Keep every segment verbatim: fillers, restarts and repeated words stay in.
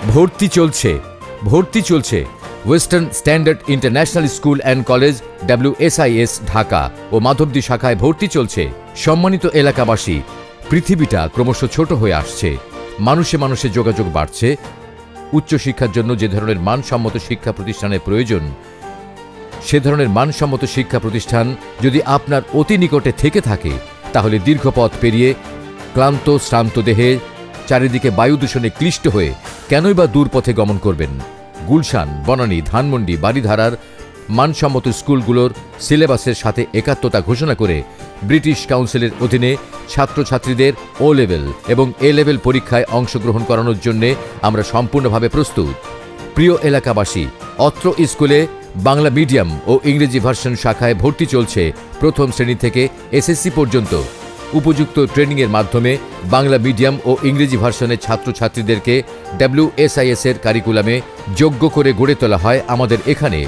ভর্তি চলছে ভর্তি চলছে western standard international school and college WSIS Dhaka ও মাধবদী শাখায় ভর্তি চলছে। সম্মানিত এলাকাবাসী, পৃথিবীটা ক্রমশ ছোট হয়ে আসছে, মানুষে মানুষে যোগাযোগ বাড়ছে। উচ্চশিক্ষার জন্য যে ধরনের মানসম্মত শিক্ষা প্রতিষ্ঠানের প্রয়োজন, সে ধরনের মানসম্মত শিক্ষা প্রতিষ্ঠান যদি আপনার অতি নিকটে থেকে থাকে, তাহলে দীর্ঘ পথ পেরিয়ে ক্লান্ত শ্রান্ত দেহে চারিদিকে বায়ু দূষণে ক্লিষ্ট হয়ে কেনই বা দূর পথে গমন করবেন। গুলশান, বনানী, ধানমন্ডি, বারিধারার মানসম্মত স্কুলগুলোর সিলেবাসের সাথে একাত্মতা ঘোষণা করে ব্রিটিশ কাউন্সিলের অধীনে ছাত্রছাত্রীদের ও লেভেল এবং এ লেভেল পরীক্ষায় অংশগ্রহণ করানোর জন্য আমরা সম্পূর্ণভাবে প্রস্তুত। প্রিয় এলাকাবাসী, অত্র স্কুলে বাংলা মিডিয়াম ও ইংরেজি ভার্সন শাখায় ভর্তি চলছে প্রথম শ্রেণী থেকে এসএসসি পর্যন্ত। উপযুক্ত ট্রেনিংয়ের মাধ্যমে বাংলা মিডিয়াম ও ইংরেজি ভার্সনের ছাত্রছাত্রীদেরকে ডব্লিউএসআইএস এর কারিকুলামে যোগ্য করে গড়ে তোলা হয় আমাদের এখানে।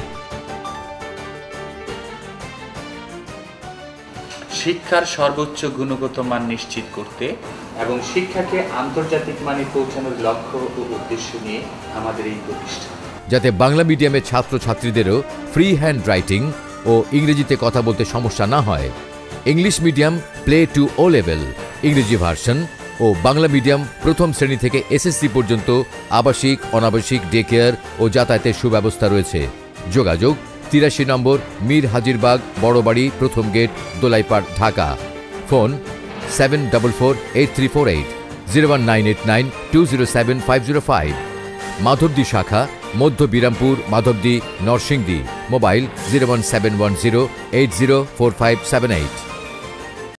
শিক্ষার সর্বোচ্চ গুণগত মান নিশ্চিত করতে এবং শিক্ষাকে আন্তর্জাতিক মানে পৌঁছানোর লক্ষ্য ও উদ্দেশ্য নিয়ে আমাদের এই প্রতিষ্ঠান। যাতে বাংলা মিডিয়ামের ছাত্রছাত্রীদেরও ফ্রি হ্যান্ড রাইটিং ও ইংরেজিতে কথা বলতে সমস্যা না হয়। English medium play to O level, ইংরেজি ভার্সন ও বাংলা মিডিয়াম প্রথম শ্রেণী থেকে এসএসসি পর্যন্ত আবাসিক, অনাবাসিক, ডে কেয়ার ও যাতায়াতের সুব্যবস্থা রয়েছে। যোগাযোগ তিরাশি নম্বর মীর হাজিরবাগ, বড়বাড়ি, প্রথম gate, Dolaipar, Dhaka. Phone seven double four eight three four eight zero one nine eight nine two zero seven five zero five. Madhabdi শাখা Madhya Birampur, Madhabdi, Narsingdi. Mobile zero one seven one zero eight zero four five seven eight.